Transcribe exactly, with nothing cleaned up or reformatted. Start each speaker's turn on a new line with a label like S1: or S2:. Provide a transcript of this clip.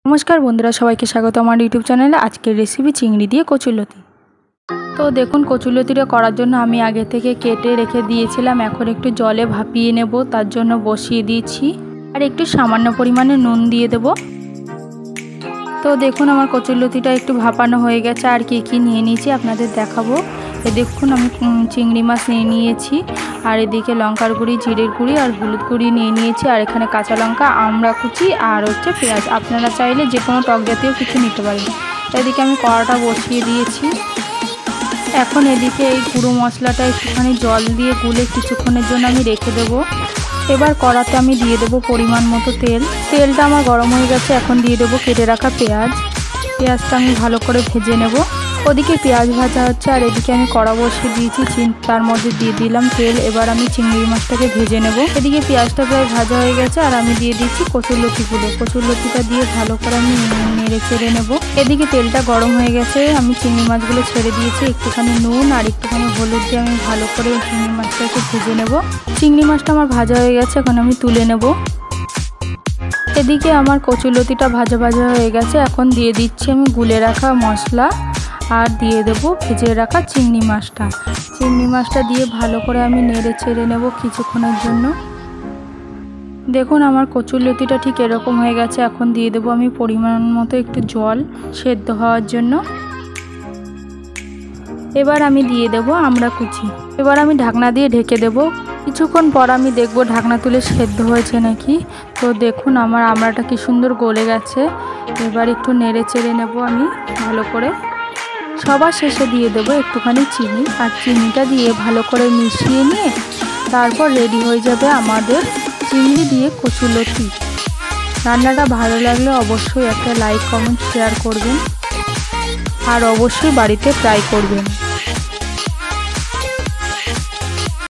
S1: नमस्कार बंधुरा सबाइके स्वागत आमार यूट्यूब चैनेले। आजकेर रेसिपि चिंगड़ी दिए कचुरलति। तो देखुन कचुरलतिटा करार जोन्नो आमी आगे थेके केटे रेखे दिएछिलाम। एखन एकटु जले भापिए नेब, तार जोन्नो बसिए दिएछि आर एकटु सामान्य परिमाणे नुन दिए देब। तो देखुन आमार कचुरलतिटा एकटु भापानो हये गेछे आर कि कि निये निয়েছি आपनादेर देखाबो। ए देखुन आमी चिंगड़ी माछ निये निয়েছি और एदिके लंकार गुड़ी, जिरेर गुड़ी और हलुद गुड़ी निये निয়েছি और एखाने काँचा लंका, आमड़ा कुचि और होच्छे पेঁয়াজ। आपनारा चाइले जे कोनो टक जातीय किछु निते पारेन। एदिके आमी कड़ाटा बसिए दिएছি। এখন এদিকে এই গুঁড়ো মশলাটা একটুখানি জল দিয়ে গুলে কিছুক্ষণের জন্য আমি রেখে দেব। এবার কড়াতে আমি দিয়ে দেব পরিমাণ মতো তেল। তেলটা আমার গরম হয়ে গেছে। এখন দিয়ে দেব কেটে রাখা পেঁয়াজ। পেঁয়াজটা আমি ভালো করে ভেজে নেব। ওদিকে পেঁয়াজ ভাজা হচ্ছে আর এদিকে আমি কড়া বসিয়ে দিয়েছি, তার মধ্যে দিয়ে দিলাম তেল। এবার আমি চিংড়ি মাছটাকে ভেজে নেব। এদিকে পেঁয়াজটা প্রায় ভাজা হয়ে গেছে আর আমি দিয়ে দিচ্ছি কচুরলতিগুলো। কচুরলতিটা দিয়ে ভালো করে আমি নেড়ে চেড়ে নেব। এদিকে তেলটা গরম হয়ে গেছে, আমি চিংড়ি মাছগুলো ছেড়ে দিয়েছি। একটুখানি নুন আর একটুখানি হলুদ দিয়ে আমি ভালো করে চিংড়ি মাছটাকে ভেজে নেব। চিংড়ি মাছটা আমার ভাজা হয়ে গেছে, এখন আমি তুলে নেব। এদিকে আমার কচুরলতিটা ভাজা ভাজা হয়ে গেছে। এখন দিয়ে দিচ্ছি আমি গুলে রাখা মশলা আর দিয়ে দেব ভেজে রাখা চিংড়ি মাছটা। চিংড়ি মাছটা দিয়ে ভালো করে আমি নেড়ে চেড়ে নেব কিছুক্ষণের জন্য। দেখুন আমার কচুরলতিটা ঠিক এরকম হয়ে গেছে। এখন দিয়ে দেব আমি পরিমাণ মতো একটু জল সেদ্ধ হওয়ার জন্য। এবার আমি দিয়ে দেব আমড়া কুচি। এবার আমি ঢাকনা দিয়ে ঢেকে দেব। কিছুক্ষণ পর আমি দেখব ঢাকনা তুলে সেদ্ধ হয়েছে নাকি। তো দেখুন আমার আমড়াটা কি সুন্দর গলে গেছে। এবার একটু নেড়ে চেড়ে নেব আমি ভালো করে। সবার শেষে দিয়ে দেবো একটুখানি চিনি আর চিনিটা দিয়ে ভালো করে মিশিয়ে নিয়ে তারপর রেডি হয়ে যাবে আমাদের চিংড়ি দিয়ে কচুরলতি। রান্নাটা ভালো লাগলে অবশ্যই একটা লাইক, কমেন্ট, শেয়ার করবেন আর অবশ্যই বাড়িতে ট্রাই করবেন।